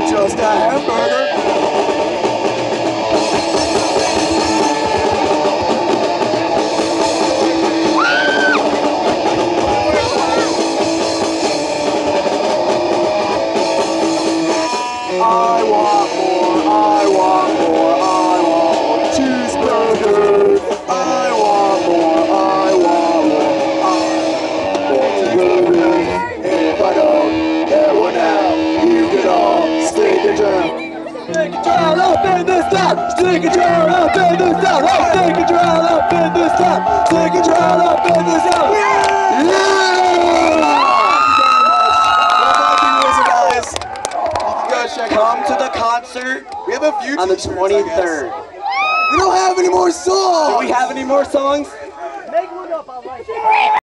just a hamburger. I want more, I want more, I want more cheeseburgers. I want more, I want more cheeseburgers. If I don't get one out, you can all stick a drum. Stick a drum up in this town. Stick a drum up in this town. Oh, stick a drum up in this town. Stick a drum up in this town. Yeah! Come to the concert. We have a few on the 23rd. We don't have any more songs. Do we have any more songs? Make one up, I'll write it.